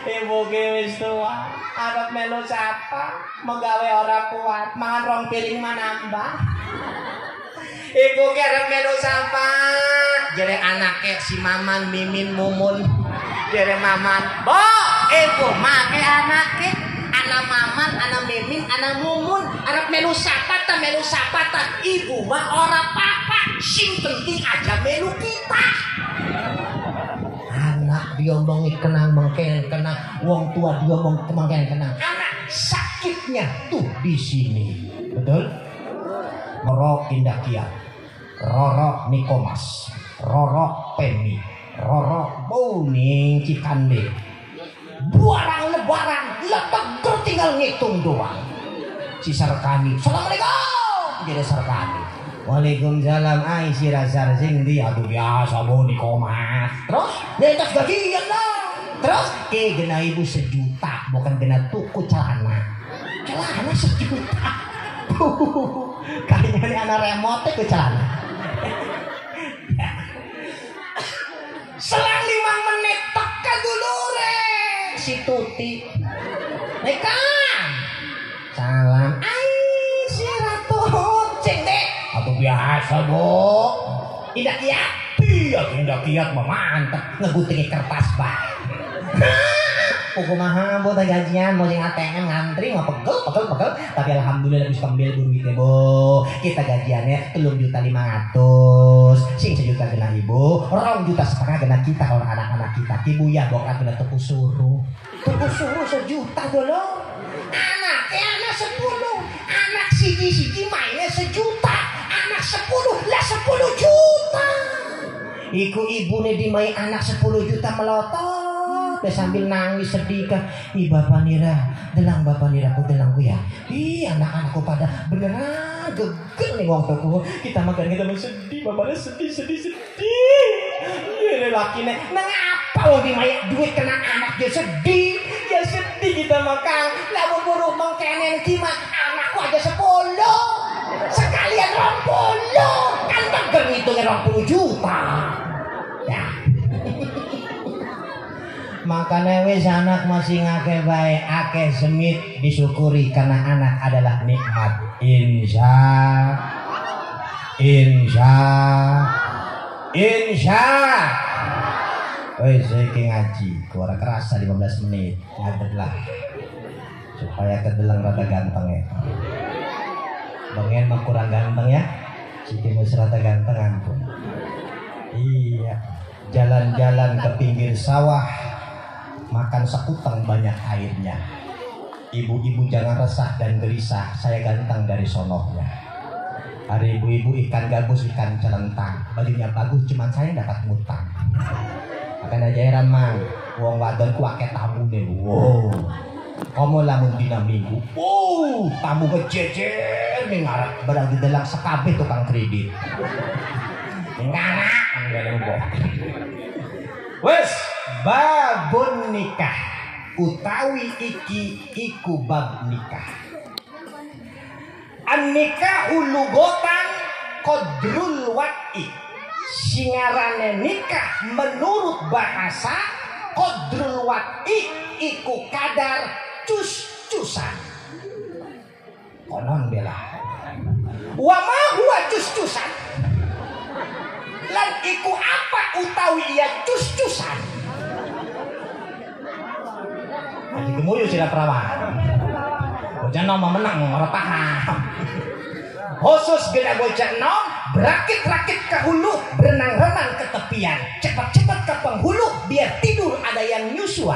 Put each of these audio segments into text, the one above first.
Ibu ge wis tua, arep melu sapa, megawe ora kuat, mangan rong piring mah nambah. Ibu ge arep melu sapa, jere anake si Maman, Mimin, Mumun. Jere Maman, "Bo, ibu make anake, anak Maman, anak Mimin, anak Mumun, arep melu sapa ta, ibu mah ora apa-apa, sing penting aja melu kita." Anak diomongi kenang mengken kenang, wong tua diomong mengken kenang. Anak sakitnya tuh di sini, betul? Roro Indakiat, Roro Nikomas, Roro Pemi, Roro Bauning Cikande. Buarang lebaran, letak tinggal ngitung doang. Si Sarkani, "Assalamualaikum," jadi Sarkani. "Waalaikumsalam, ai si rasar sing di aduh biasa bu Nikomas." Terus nyetak gajian lah. Terus kena ibu 1 juta, bukan kena tuku celana 1 juta. Kayaknya ini anak remote ke celana. Selang 5 menit teka dulu re si Tuti. "Nekam, salam, ai si Ratu Ceng deh." "Atau biasa bu." "Indah kiat mah mantep, ngegutingi kertas baik." Kumaha bu teh gajian mau sing ATM ngantri mah pegel. Tapi alhamdulillah bisa ambil duitnya bu. Kita gajiannya 3.500.000. Sing 1 juta kena ibu, 2,5 juta kena kita kalau anak-anak kita. Ibu ya bokap kena tuku suruh 1 juta dulu. Anak 10, anak siji mainnya 1 juta, anak 10 lah 10 juta. Iku ibu nih dimai anak 10 juta melotot. Sambil nangis sedih kan, "Ih bapak nira, delang bapak nira ku delangku ya. Ih anak-anakku pada beneran geger nih wong tuku. Kita makan kita sedih, bapaknya sedih. Ini laki nih, nang apa wong dimaya duit kena anak dia sedih, kita makan. Lamun buru mengkenen kima anakku aja 10, sekalian 20, kan geger ngitungnya 20 juta. Ya. Makanya wis anak masih ngake baik, akeh semit disyukuri karena anak adalah nikmat. Insya. Wis iki ngaji, kuara kerasa 15 menit. Ngadeg lah. Supaya kedelang rada ganteng ya. Bengen mah kurang ganteng ya. Siti mus rada ganteng ampun. Iya, jalan-jalan ke pinggir sawah, makan sekutang banyak airnya. Ibu-ibu jangan resah dan gelisah, saya ganteng dari sonohnya. Ada ibu-ibu ikan gabus, ikan celentang, bajunya bagus, cuman saya dapat ngutang. Akan aja heran mang, wong wadon kuake tamu deh. Wow, kamu lamun dina minggu, wow, tamu kejejer nih ngarep, berarti dalam sekabeh tukang kredit. Ngarap, nggak ada. Wes. Babun nikah utawi iku bab nikah. An nikahu lugotan qadrul wa'i. Singarane nikah menurut bahasa qadrul wa'i iku kadar cus-cusan. Konon bela. Wa ma huwa cus-cusan? Lan iku apa utawi ia cus-cusan? Aji kemuyu sila perawan. Bocah nom menang ora paham. Khusus gena bocah nom berakit-rakit ke hulu, berenang-renang ke tepian, cepat-cepat ke penghulu biar tidur ada yang nyusuan.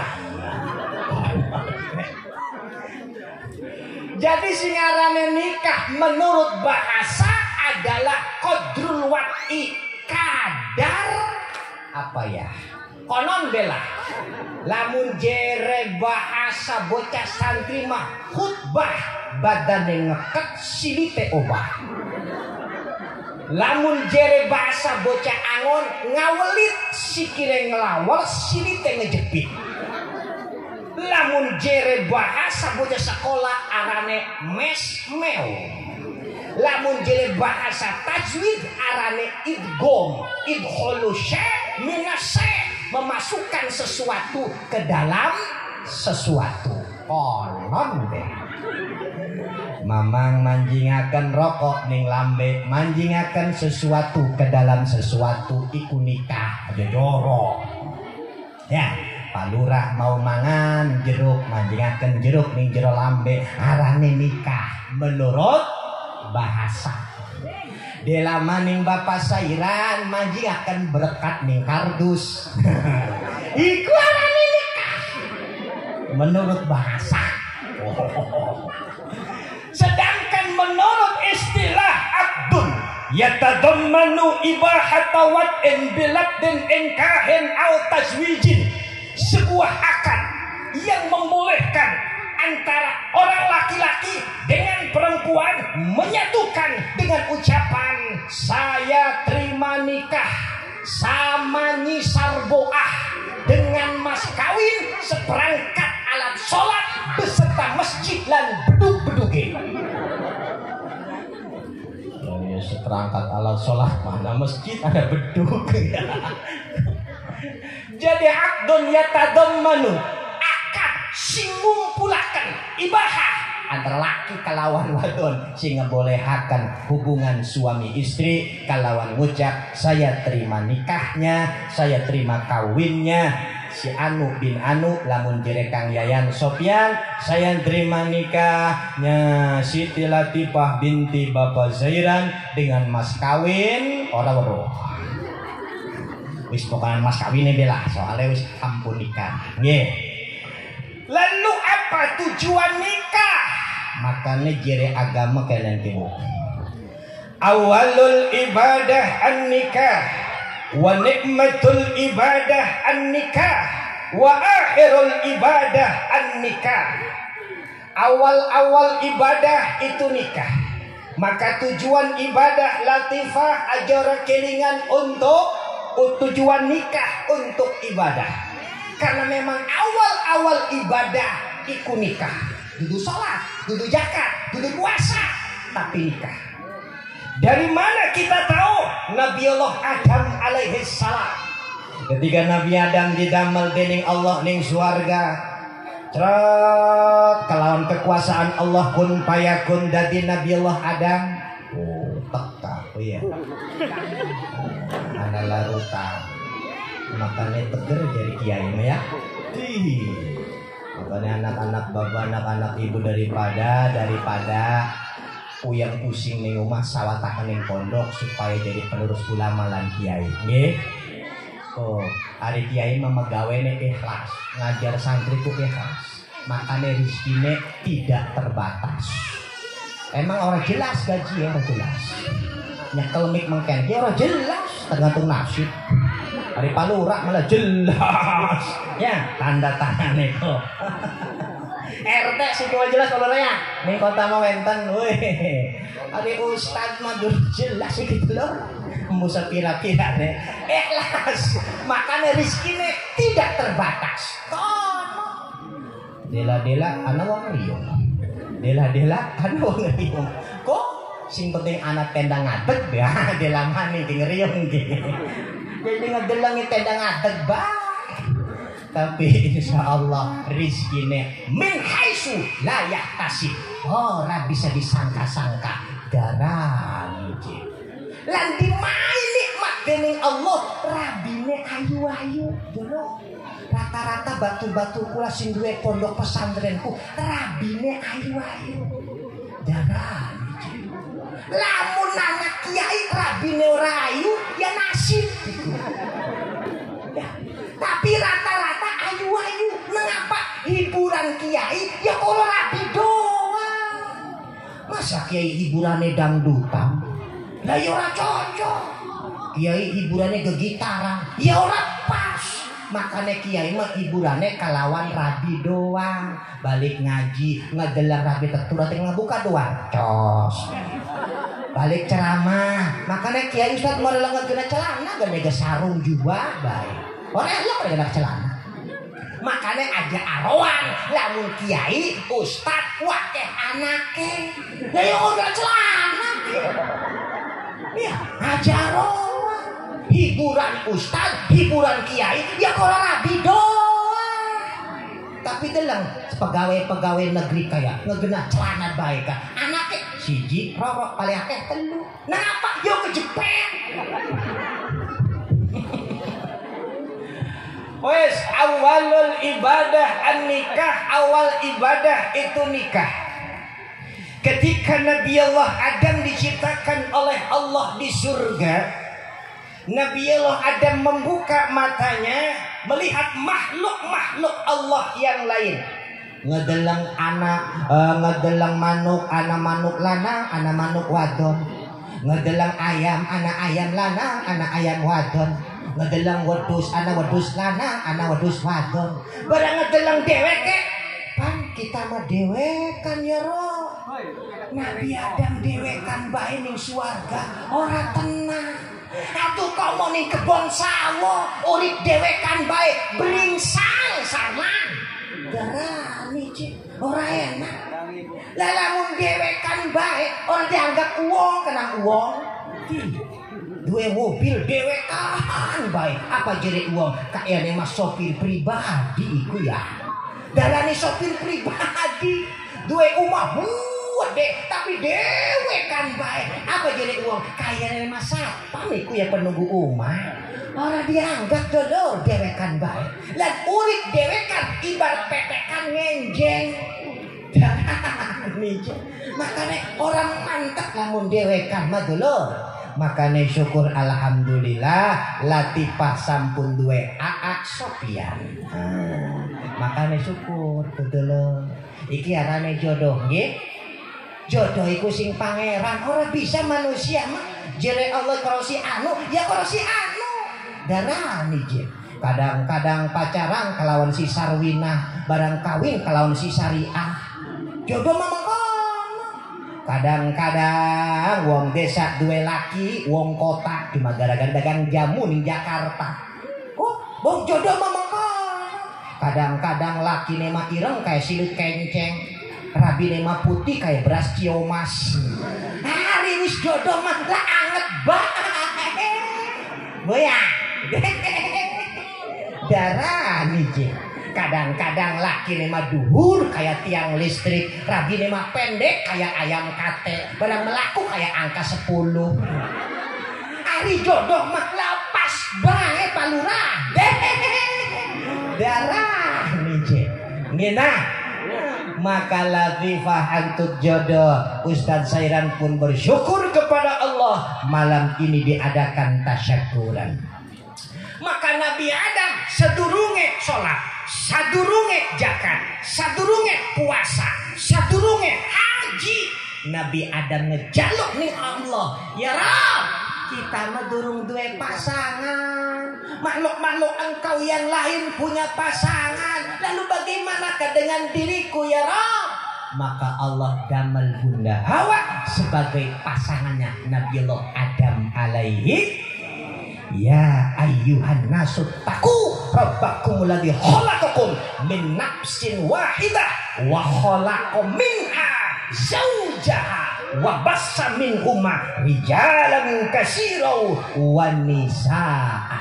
Jadi singarane nikah menurut bahasa adalah qadrul wa'i, kadar apa ya? Konon bela. Lamun jere bahasa bocah santri mah khutbah badane ngeket silite obah. Lamun jere bahasa bocah angon ngawelit sikire ngelawar silite ngejepit. Lamun jere bahasa bocah sekolah arane mesmeo. Lamun jere bahasa tajwid arane idgham, idkhulu syai' minasy, memasukkan sesuatu ke dalam sesuatu. Konon deh. Mamang manjingaken rokok ning lambe, manjingaken sesuatu ke dalam sesuatu iku nikah jojoro. Ya, Pak Lurah mau mangan jeruk, manjingaken jeruk ning jero lambe, arane nikah menurut bahasa. Delama ning Bapak Sairan manjingaken berkat ning kardus. Iku arane nikah menurut bahasa. Sedangkan menurut istilah akdun yatadammanu ibahata wad'in biladin inkahin au tazwijin, sebuah akad yang membolehkan antara orang laki-laki dengan perempuan menyatukan dengan ucapan saya terima nikah sama Nyi Sarboah dengan mas kawin seperangkat alat sholat beserta masjid lan bedug-beduge. Ya, seperangkat alat sholat mana masjid ada bedug. Jadi akdun yatadammanu akad sing ngumpulaken ibahah antara laki kalawan wadon sing ngebolehaken hubungan suami istri kalawan ngucap saya terima nikahnya, saya terima kawinnya si Anu bin Anu lamun jere Kang Yayan Sofyan, saya terima nikahnya Siti Latifah binti Bapak Zairan dengan mas kawin orang weruh. Wis pokokan mas kawine bela soalnya wis ampun nikah. Nggih. Lalu apa tujuan nikah? Makanya jere agama kalian tibu. Awalul ibadah an-nikah wa nikmatul ibadah an-nikah wa akhirul ibadah an-nikah. Awal-awal ibadah itu nikah. Maka tujuan ibadah latifah ajara kelingan untuk tujuan nikah untuk ibadah. Karena memang awal-awal ibadah iku nikah. Dudu sholat, dudu zakat, dudu puasa, tapi nikah. Dari mana kita tahu? Nabiullah Adam alaihi salam. Ketika Nabi Adam didamel dening Allah ning swarga, cerot kelawan kekuasaan Allah kun payakun dadi Nabiullah Adam. Oh, teka ya. Ana larutan. Makanya teger dari kiai ya. Makanya anak-anak bapak, anak-anak ibu daripada uyang pusing ning omah sawataken ning pondok supaya jadi penerus ulama lan kiai. Nggih. Oh, ari kiai mah megawene ikhlas, ngajar santri ku ikhlas. Makanya rezekine tidak terbatas. Emang orang jelas gaji ya, orang jelas. Nyekel mik mengken ki orang jelas, tergantung nasib. Hari Palura malah jelas. Ya, tanda tangan itu. RT sih cuma jelas kalau ya. Ning kota mau wenten, weh. Hari ustad mah jelas gitu loh. Musa pira-pira deh. Ikhlas. Makanya rezekine tidak terbatas. Kono. Dela-dela ana wong riung. Dela-dela ana wong riung. Kok sing penting anak tenda ngadeg ya. Dela mani di ngriung iki. Jadi ngedelangi tenda ngadeg bae. Tapi insyaallah rizkine min haitsu la yahtasib. Ora bisa disangka-sangka daran iki. Lan dimae nikmat dening Allah rabine ayu-ayu dulu. Rata-rata batu-batu kula sing duwe pondok pesantrenku rabine ayu-ayu. Daran iki. Lamun anak kiai rabine ora ayu ya nasib. Ya. Tapi rata-rata ayu-ayu. Mengapa hiburan kiai ya kalau rabi doang? Masa kiai hiburannya dangdutan? Lah ya ora cocok. Kiai hiburannya gegitaran, ya ora pas. Makanya kiai mah hiburannya kalawan rabi doang. Balik ngaji, ngedelang rabi tertura tinggal buka doang. Cos. Balik ceramah, makanya kiai ustad mau dalam kena celana, gak ada sarung juga, baik. Orang lo gak ada celana. Makanya aja aroan, lamun kiai ustad wakeh anake, ya yang udah celana. Ya aja aroan, hiburan ustad, hiburan kiai, ya kalau rabi doang. tapi delang pegawai negeri kaya ngegena celana baik ka anake siji rorok paling akeh telu napa yo kejepet. Wes awalul ibadah an-nikah, awal ibadah itu nikah. Ketika Nabi Allah Adam diciptakan oleh Allah di surga, Nabi Allah Adam membuka matanya melihat makhluk-makhluk Allah yang lain. Ngedelang anak, ngedelang manuk, anak manuk lanang, anak manuk wadon. Ngedelang ayam, anak ayam lanang, anak ayam wadon. Ngedelang wedus, anak wedus lanang, anak wedus wadon. Barang ngedelang dewek pan kita mah dewekan ya roh. Nabi Adam dewekan bae ning swarga ora tenang. Atuh komo ning kebon sawo urip dewekan bae bringsang sarman. Darani cik ora enak. Lah lamun dewekan bae ora dianggap uang kenang uang. Dua mobil dewekan bae apa jere uang kayane mas sopir pribadi iku ya. Dalane sopir pribadi dua umah gede tapi dewekan baik apa jadi uang kayaknya mas satpam iku ya penunggu umah orang dianggap jodoh dewekan baik lan urip dewekan ibarat pepekan ngenjeng makanya orang mantap lamun dewekan mah dulu makanya syukur alhamdulillah Latifah sampun duwe Aa Sopian makanya syukur dulu iki arane jodoh nggih. Jodoh iku sing pangeran ora bisa manusia mah jere Allah kalau si anu ya kalau si anu darani je kadang-kadang pacaran kelawan si Sarwina barang kawin kelawan si Syariah jodoh mah mangkono kadang-kadang wong desa duwe laki wong kota cuma gara-gara dagang jamu ning Jakarta wong jodoh mah mangkono kadang-kadang laki mah ireng kayak silut kenceng Rabi mah putih kayak beras ciomas. Hari wis jodoh mah lah anget bae. Boya. Darah nih. Kadang-kadang laki mah duhur kayak tiang listrik, Rabi mah pendek kayak ayam kate, barang melaku kayak angka 10. Hari jodoh mah lapas bae palurah. Darah nih. Ngenah maka Latifah antut jodoh Ustadz Sairan pun bersyukur kepada Allah malam ini diadakan tasyakuran. Maka Nabi Adam sadurunge sholat, sadurunge zakat, sadurunge puasa, sadurunge haji, Nabi Adam ngejaluk nih Allah ya Rabb kita mah durung duwe pasangan, makhluk-makhluk engkau yang lain punya pasangan, lalu bagaimanakah dengan diriku ya Rabb? Maka Allah damel Bunda Hawa sebagai pasangannya Nabi Allah Adam alaihi. Ya ayyuhan nasu taqu rabbakum alladzi khalaqakum min nafsin wahidah wa khalaqa minha zaujaha wa bassa minhuma rijalan katsiran wa nisaa.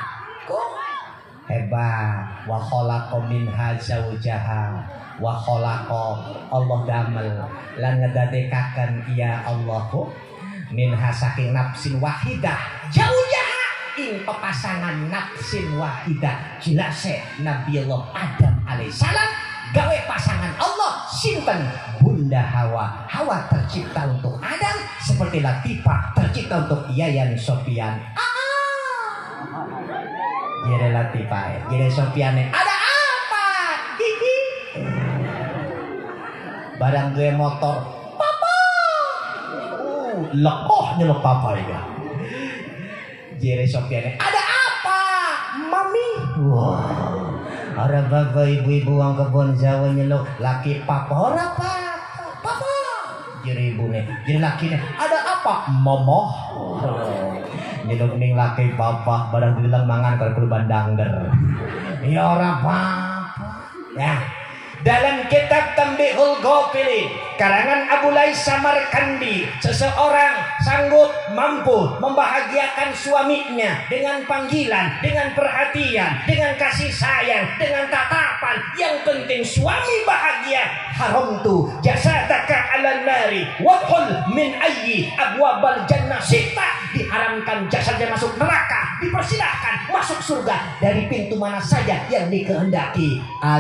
Hebat. Wa khalaqa minha zaujaha wa khalaqa Allah damel lan ngedadekaken ya Allahu minha saking nafsin wahidah zaujaha ing pepasangan nafsin wahidah jelas Nabi Allah Adam alaihissalam gawe pasangan Allah sinten Bunda Hawa. Hawa tercipta untuk Adam seperti Latifah tercipta untuk Yayan Sopian. Jere Latifah, jere Sopian. Ada apa? Hihi. Barang gue motor, papa. Lekoh nyelok papa ya. Jere Sopian. Ada apa? Mami. Wah. Ada bapak ibu-ibu yang kebun Jawa nyeluk laki papa ora papa jadi ibu nih jadi laki nih ada apa momo nyeluk ning laki papa barang bilang mangan kalau perlu bandangder ya ora papa ya. Dalam kitab Tambihul Ghafilin karangan Abu Lais Samarkandi seseorang sanggup mampu membahagiakan suaminya dengan panggilan, dengan perhatian, dengan kasih sayang, dengan tatapan. Yang penting suami bahagia. Haramtu jasadaka 'alan nari wadkhul min ayyi abwabal jannah sita. Diharamkan jasadnya masuk neraka, dipersilahkan masuk surga dari pintu mana saja yang dikehendaki.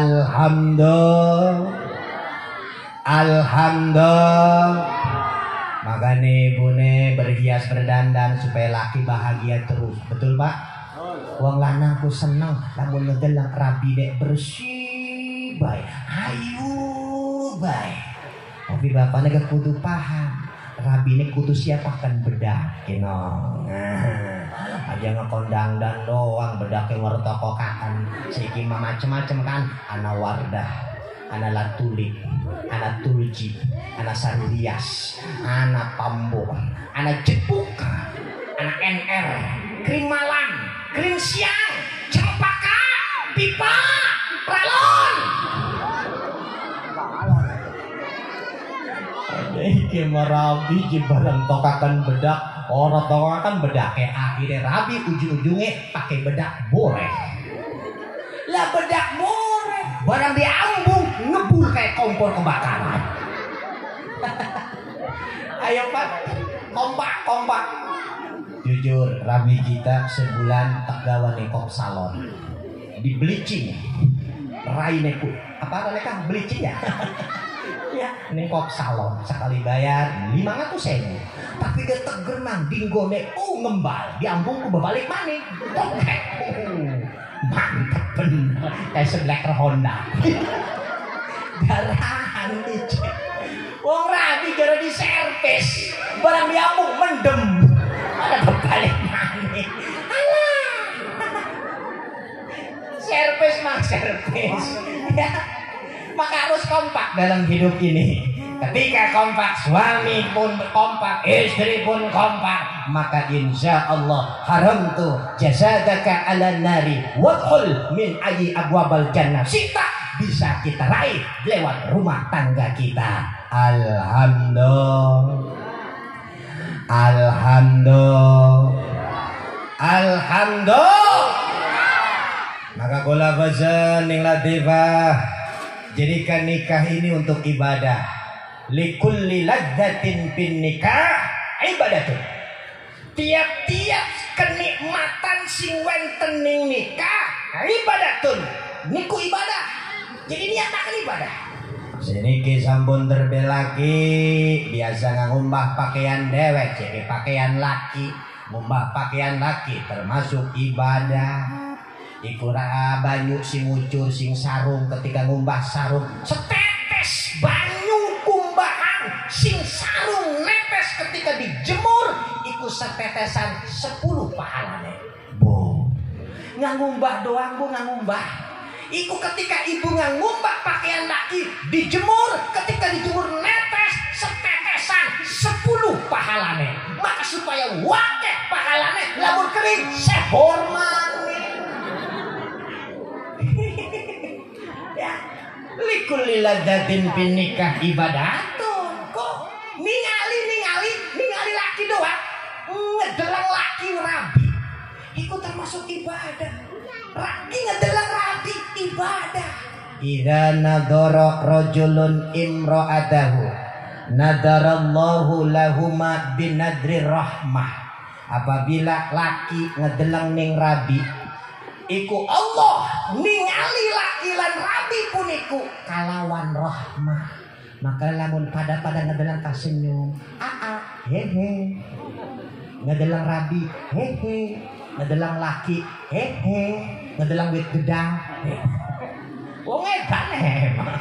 Alhamdulillah. Makanya ibune berhias berdandan supaya laki bahagia terus. Betul Pak? Wong lanang ku seneng lamun ngedelang rabi dek bersih bae. Ayu bae. Tapi bapaknya gak kudu paham. Rabi ini kudu siapakan bedak kino. Aja ngekondang dan doang bedaknya ngertokokan. Siki macem-macem kan. Ana Wardah, ana Latulik, ana Tulji, ana Sandias, ana Pambo, ana Jepuk, ana NR, Krim Malang, Krim Siang, Cempaka, Pipa, Pralon. Iki marabi barang tokakan bedak, orang tokakan bedak kayak akhirnya rabi ujung-ujungnya pakai bedak boreh. Lah bedak boreh, barang diambung ngebul kayak kompor kebakaran. Ayo Pak, kompak. Jujur, rabi kita sebulan tak gawa nekok salon, di bleaching, rai neku, apa mereka bleaching ya? Ya, nekok salon sekali bayar 500 ribu. Tapi dia tegerman dinggone ngembal, diambung ku bebalik maning. Oke. Mantap bener. Kayak sebleker Honda. Garahan iki. Wong rabi gara di servis, barang diambung mendem. Ada bebalik maning. Alah. Servis mah servis. Ya. Maka harus kompak dalam hidup ini. Ketika kompak, suami pun kompak, istri pun kompak, maka insya Allah haramtu jasadaka 'alan nari wadkhul min ayyi abwabal jannah sita. Bisa kita raih lewat rumah tangga kita. Alhamdulillah. Maka kula bazen ning latifah, jadikan nikah ini untuk ibadah. Likulli ladzatin bin nikah ibadatun. Tiap-tiap kenikmatan sing wenten ning nikah ibadatun. Niku ibadah. Jadi niatakan ibadah. Seniki sampun terbelaki biasa ngumbah pakaian dewek, jadi pakaian laki, ngumbah pakaian laki termasuk ibadah. Iku banyu sing ngucur sing sarung ketika ngumbah sarung setetes banyu kumbahan sing sarung netes ketika dijemur iku setetesan 10 pahalane. Bu ngumbah doang bu ngumbah. Iku ketika ibu ngumbah pakaian laki dijemur, ketika dijemur netes setetesan 10 pahalane. Maka supaya wakeh pahalane lamun kering sehormat. Likulli ladzatin bin nikah ibadatun. Kok ningali laki doang ngedelang laki rabi iku termasuk ibadah. Laki ngedelang rabi ibadah. Idza nadhara rajulun imra'atahu nadarallahu lahuma binadri rahmah. Apabila laki ngedelang ning rabi iku Allah ningali laki lan rabi puniku kalawan rahmah. Maka lamun pada ngedelang kasenyum hehe, ngedelang rabi hehe, ngedelang laki hehe, ngedelang wit gedang wong edan emang.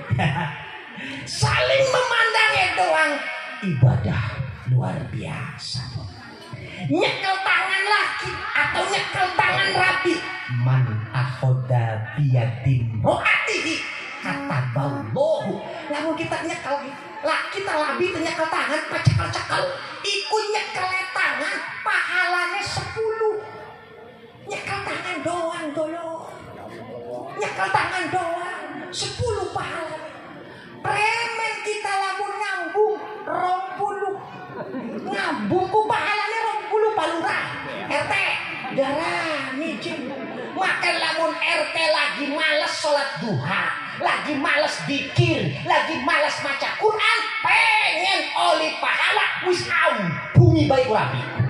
Saling memandangnya doang ibadah luar biasa. Nyekel tangan laki atau nyekel tangan rabi, man akhoda biyadin ro'atihi kata baulohu. Lalu kita nyekel laki labi nyekel tangan pacakal-cakal iku nyekel tangan pahalanya 10. Nyekel tangan doang dolo, nyekel tangan doang 10 pahala. Premen kita lamun ngambung 20 ngambung bungku pahalanya 20 palurah RT darah micin. Makan lamun RT lagi males sholat duha, lagi males dikir, lagi males maca Quran, pengen oli pahala wis bumi baik rapi.